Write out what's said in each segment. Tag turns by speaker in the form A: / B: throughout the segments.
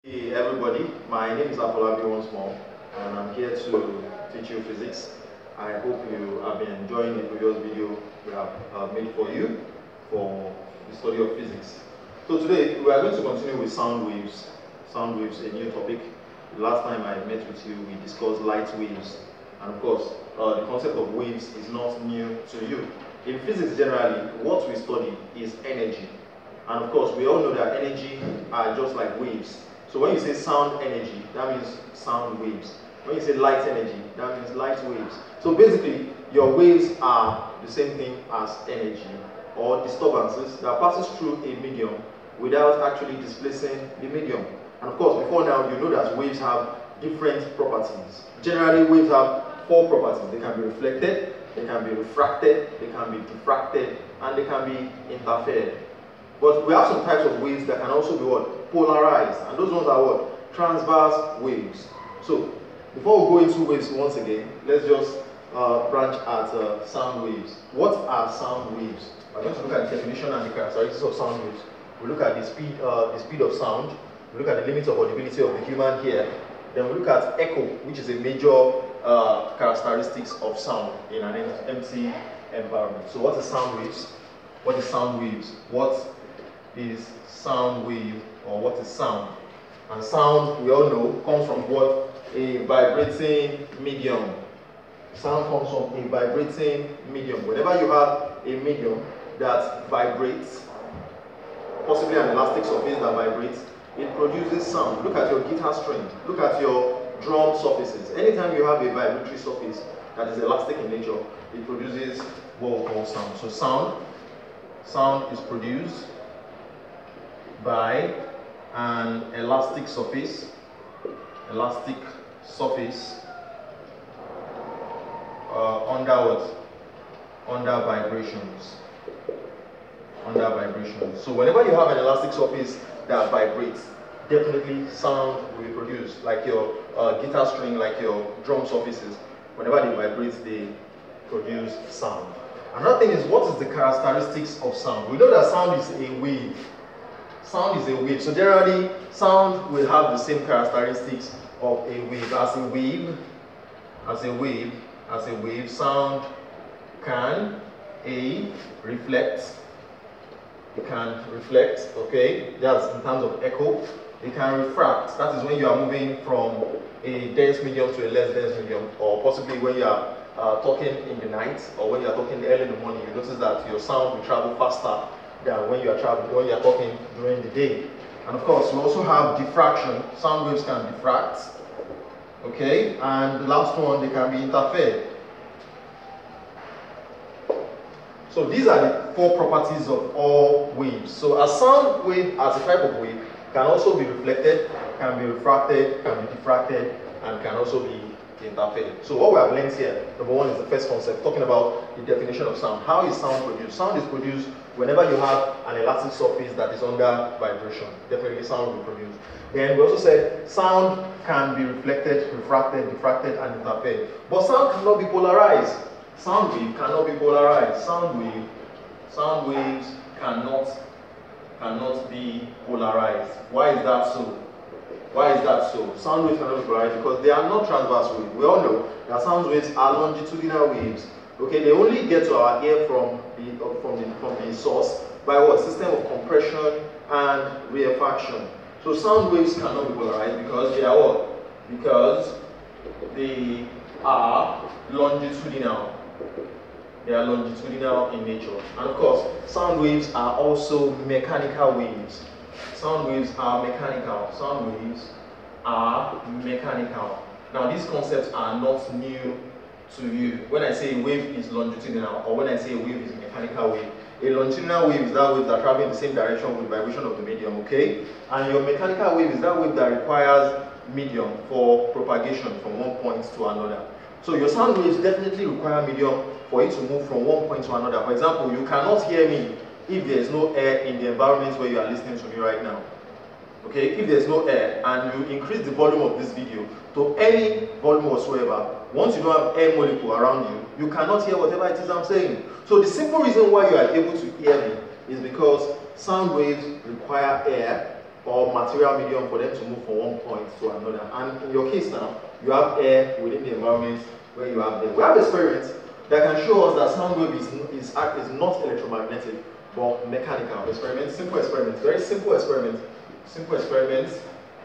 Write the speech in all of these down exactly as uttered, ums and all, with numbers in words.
A: Hey everybody, my name is Afolabi once more, and I'm here to teach you physics. I hope you have been enjoying the previous video we have uh, made for you for the study of physics. So today we are going to continue with sound waves. Sound waves, a new topic. The last time I met with you, we discussed light waves, and of course, uh, the concept of waves is not new to you. In physics generally, what we study is energy, and of course, we all know that energy are just like waves. So when you say sound energy, that means sound waves. When you say light energy, that means light waves. So basically, your waves are the same thing as energy or disturbances that passes through a medium without actually displacing the medium. And of course, before now, you know that waves have different properties. Generally, waves have four properties. They can be reflected, they can be refracted, they can be diffracted, and they can be interfered. But we have some types of waves that can also be what? Polarized. And those ones are what? Transverse waves. So, before we go into waves once again, let's just uh, branch at uh, sound waves. What are sound waves? We're going to look at the definition and the characteristics of sound waves. We look at the speed, uh, the speed of sound. We look at the limits of audibility of the human ear. Then we look at echo, which is a major uh, characteristics of sound in an empty environment. So what is sound waves? What is sound waves? What is sound wave, or what is sound? And sound, we all know, comes from what? A vibrating medium. Sound comes from a vibrating medium. Whenever you have a medium that vibrates, possibly an elastic surface that vibrates, it produces sound. Look at your guitar string, look at your drum surfaces. Anytime you have a vibratory surface that is elastic in nature, it produces what we call sound. So sound, sound is produced by an elastic surface, elastic surface uh, under what? Under vibrations. Under vibrations. So whenever you have an elastic surface that vibrates, definitely sound will be produced. Like your uh, guitar string, like your drum surfaces, whenever they vibrate, they produce sound. Another thing is, what is the characteristics of sound? We know that sound is a wave. Sound is a wave. So generally, sound will have the same characteristics of a wave. As a wave, as a wave, as a wave, sound can A, reflect. It can reflect, okay? That's in terms of echo. It can refract. That is when you are moving from a dense medium to a less dense medium, or possibly when you are uh, talking in the night, or when you are talking early in the morning, you notice that your sound will travel faster than when you are traveling, when you are talking during the day. And of course, we also have diffraction. Sound waves can diffract, okay? And the last one, they can be interfered. So these are the four properties of all waves. So a sound wave, as a type of wave, can also be reflected, can be refracted, can be diffracted, and can also be interfered. So what we have learned here, number one is the first concept, talking about the definition of sound. How is sound produced? Sound is produced whenever you have an elastic surface that is under vibration. Definitely sound will be produced. Then we also said sound can be reflected, refracted, diffracted, and interfered. But sound cannot be polarized. Sound wave cannot be polarized. Sound wave, sound waves cannot cannot be polarized. Why is that so? Why is that so? Sound waves cannot be polarized because they are not transverse waves. We all know that sound waves are longitudinal waves. Okay, they only get to our ear from the uh, from the from the source by what? System of compression and rarefaction. So sound waves cannot be polarized because they are what? Because they are longitudinal. They are longitudinal in nature. And of course, sound waves are also mechanical waves. Sound waves are mechanical. Sound waves are mechanical. Now, these concepts are not new to you. When I say a wave is longitudinal, or when I say a wave is a mechanical wave, a longitudinal wave is that wave that travels in the same direction with vibration of the medium, okay? And your mechanical wave is that wave that requires medium for propagation from one point to another. So your sound waves definitely require medium for it to move from one point to another. For example, you cannot hear me if there is no air in the environment where you are listening to me right now. Okay, if there's no air and you increase the volume of this video to any volume whatsoever, once you don't have air molecule around you, you cannot hear whatever it is I'm saying. So the simple reason why you are able to hear me is because sound waves require air or material medium for them to move from one point to another. And in your case now, you have air within the environment where you have them. We have experiments that can show us that sound wave is, is, is not electromagnetic, but mechanical. Experiments, simple experiments, very simple experiments, simple experiments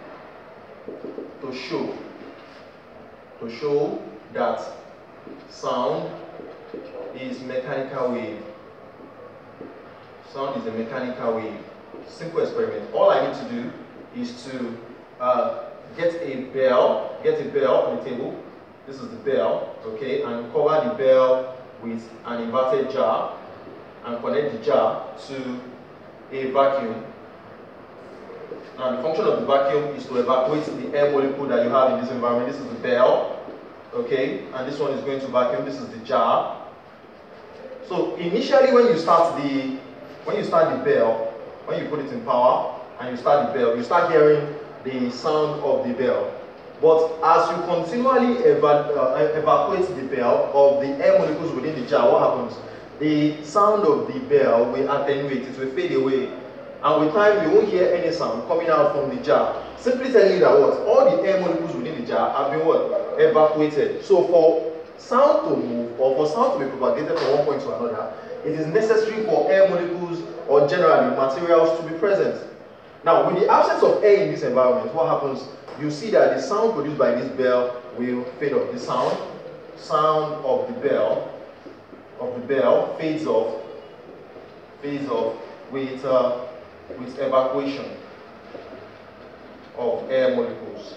A: to show, to show that sound is mechanical wave. Sound is a mechanical wave. Simple experiment. All I need to do is to uh, get a bell, get a bell on the table. This is the bell, okay, and cover the bell with an inverted jar and connect the jar to a vacuum. Now the function of the vacuum is to evacuate the air molecule that you have in this environment. This is the bell, okay, and this one is going to vacuum. This is the jar. So initially, when you start the when you start the bell, when you put it in power and you start the bell, you start hearing the sound of the bell. But as you continually eva uh, evacuate the bell of the air molecules within the jar, what happens? The sound of the bell will attenuate, it will fade away. And with time, you won't hear any sound coming out from the jar. Simply telling you that what? All the air molecules within the jar have been what? Evacuated. So for sound to move, or for sound to be propagated from one point to another, it is necessary for air molecules, or generally materials, to be present. Now, with the absence of air in this environment, what happens? You see that the sound produced by this bell will fade off. The sound, sound of the bell, of the bell fades off, fades off with uh, with evacuation of air molecules.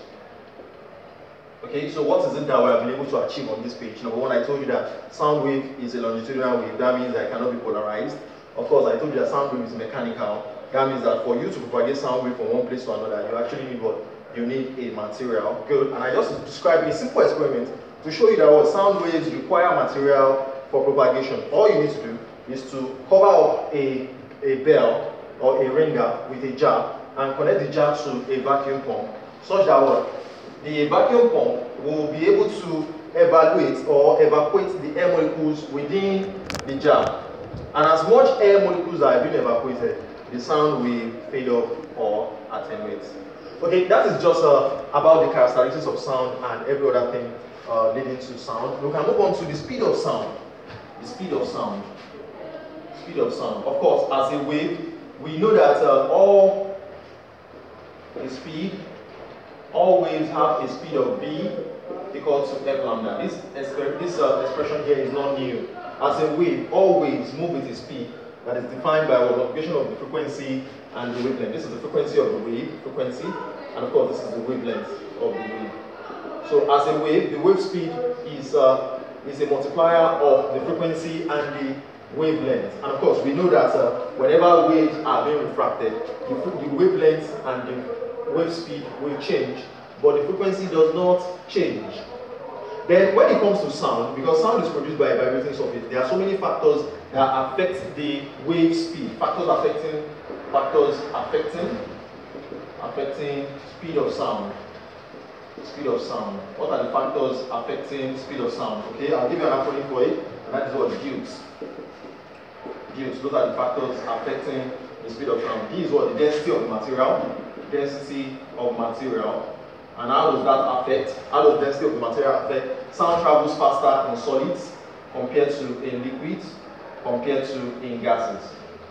A: Okay, so what is it that we have been able to achieve on this page? Number one, I told you that sound wave is a longitudinal wave. That means that it cannot be polarized. Of course, I told you that sound wave is mechanical. That means that for you to propagate sound wave from one place to another, you actually need what? You need a material. Good. And I just described a simple experiment to show you that what sound waves require material for propagation. All you need to do is to cover up a, a bell or a ringer with a jar and connect the jar to a vacuum pump, such that what? The vacuum pump will be able to evaluate or evacuate the air molecules within the jar. And as much air molecules are being evacuated, the sound will fade off or attenuate. Okay, that is just uh, about the characteristics of sound and every other thing uh, leading to sound. We can move on to the speed of sound. The speed of sound. Speed of sound. Of course, as a wave, we know that uh, all the speed, all waves have a speed of v equal to f lambda. This, this uh, expression here is not new. As a wave, all waves move with a speed that is defined by the multiplication of the frequency and the wavelength. This is the frequency of the wave, frequency, and of course this is the wavelength of the wave. So as a wave, the wave speed is, uh, is a multiplier of the frequency and the wavelength. And of course we know that uh, whenever waves are being refracted, the, the wavelength and the wave speed will change, but the frequency does not change. Then when it comes to sound, because sound is produced by a vibrating surface, there are so many factors that affect the wave speed. Factors affecting, factors affecting, affecting speed of sound. Speed of sound. What are the factors affecting speed of sound? Okay, I'll give you an acronym for it, and that is what Joules. Joules. Those are the factors affecting the speed of sound. D is what? The density of the material. Density of material. And how does that affect? How does density of the material affect? Sound travels faster in solids compared to in liquids, compared to in gases.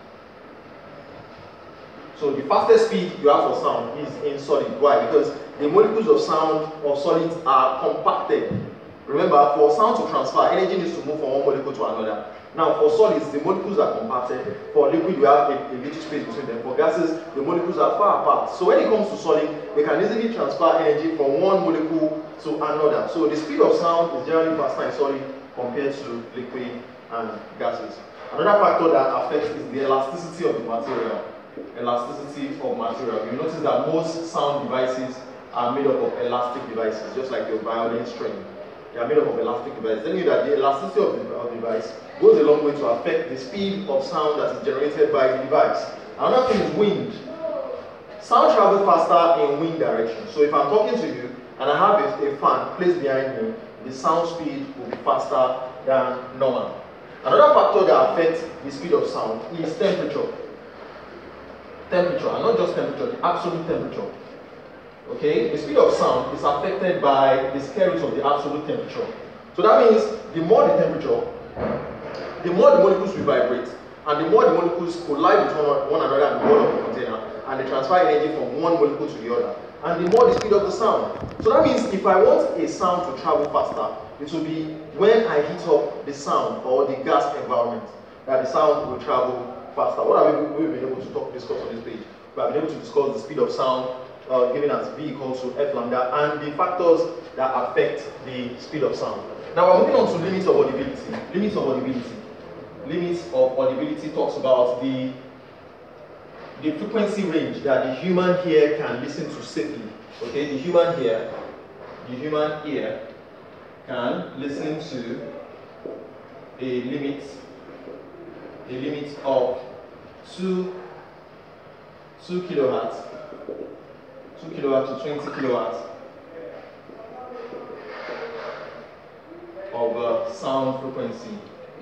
A: So the fastest speed you have for sound is in solid. Why? Because the molecules of sound of solids are compacted. Remember, for sound to transfer, energy needs to move from one molecule to another. Now, for solids, the molecules are compacted. For liquid, we have a, a little space between them. For gases, the molecules are far apart. So when it comes to solid, we can easily transfer energy from one molecule to another. So the speed of sound is generally faster in solid compared to liquid and gases. Another factor that affects is the elasticity of the material. Elasticity of material. You notice that most sound devices are made up of elastic devices, just like your violin string. They are made up of elastic devices. Then you know that the elasticity of the, of the device goes a long way to affect the speed of sound that is generated by the device. Another thing is wind. Sound travels faster in wind direction. So if I'm talking to you and I have a, a fan placed behind me, the sound speed will be faster than normal. Another factor that affects the speed of sound is temperature. temperature, and not just temperature, the absolute temperature. Okay, the speed of sound is affected by the square root of the absolute temperature. So that means the more the temperature, the more the molecules will vibrate, and the more the molecules collide with one, one another in the wall of the container, and they transfer energy from one molecule to the other, and the more the speed of the sound. So that means if I want a sound to travel faster, it will be when I heat up the sound or the gas environment that the sound will travel faster. What have we, we been able to talk, discuss on this page? We have been able to discuss the speed of sound uh, given as V equals to F lambda and the factors that affect the speed of sound. Now we're moving on to limits of audibility. Limits of audibility. Limits of audibility talks about the, the frequency range that the human ear can listen to safely. Okay, the human ear, the human ear can listen to a limit, a limit of two, two kilohertz, two kilohertz to twenty kilohertz of uh, sound frequency.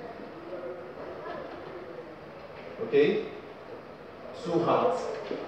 A: Okay, two hertz,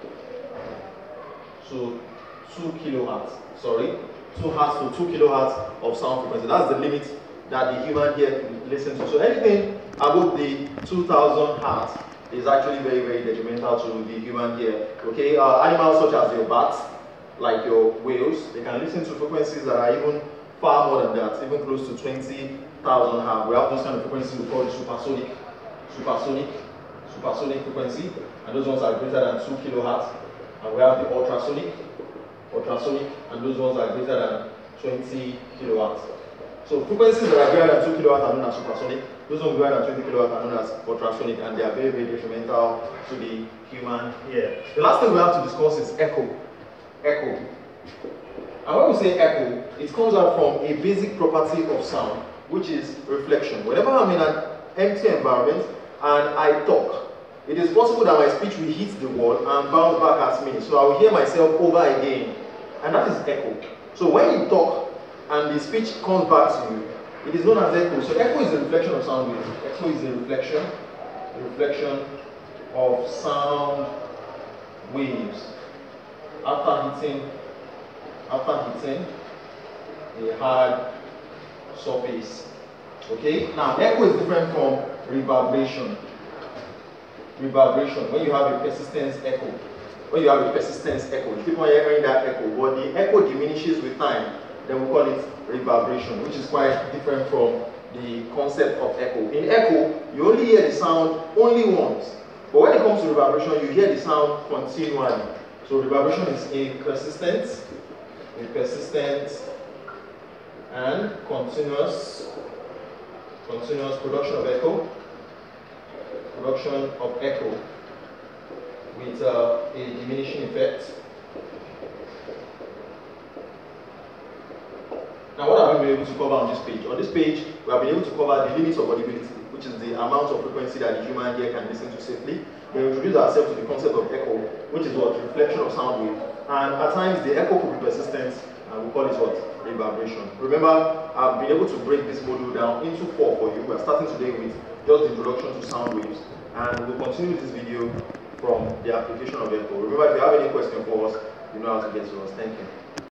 A: so two kilohertz. Sorry, two hertz to two kilohertz of sound frequency. That's the limit that the human ear can listen to. So anything above the two thousand hertz is actually very, very detrimental to the human ear. Okay, uh, animals such as your bats, like your whales, they can listen to frequencies that are even far more than that, even close to twenty thousand hertz. We have those kind of frequencies we call supersonic, supersonic, supersonic frequency, and those ones are greater than two kilohertz. And we have the ultrasonic, ultrasonic, and those ones are greater than twenty kilohertz. So frequencies that are greater than two kilohertz are known as supersonic. Those ones greater than twenty kilohertz are known as ultrasonic, and they are very, very detrimental to the human ear. The last thing we have to discuss is echo. Echo. And when we say echo, it comes out from a basic property of sound, which is reflection. Whenever I'm in an empty environment and I talk, it is possible that my speech will hit the wall and bounce back at me. So I will hear myself over again. And that is echo. So when you talk and the speech comes back to you, it is known as echo. So echo is a reflection of sound waves. Echo is a reflection, a reflection of sound waves after hitting, after hitting a hard surface. Okay? Now echo is different from reverberation. Reverberation, when you have a persistence echo, when you have a persistence echo, you keep on hearing that echo, but the echo diminishes with time, then we call it reverberation, which is quite different from the concept of echo. In echo, you only hear the sound only once, but when it comes to reverberation, you hear the sound continually. So reverberation is a persistent, a persistent and continuous, continuous production of echo. Production of echo with uh, a diminishing effect. Now what have we been able to cover on this page? On this page, we have been able to cover the limits of audibility, which is the amount of frequency that the human ear can listen to safely. Then we introduce ourselves to the concept of echo, which is what? Reflection of sound wave. And at times the echo could be persistent, and we call it what? Reverberation. Remember, I've been able to break this module down into four for you. We're starting today with just the introduction to sound waves, and we'll continue this video from the application of echo. Remember, if you have any question for us, you know how to get to us. Thank you.